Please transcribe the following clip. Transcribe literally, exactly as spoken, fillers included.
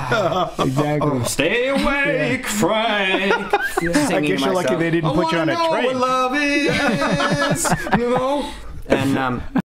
Exactly. Stay awake, yeah. Frank. I guess you're lucky they didn't I put you on a know train. what love is. No. And um.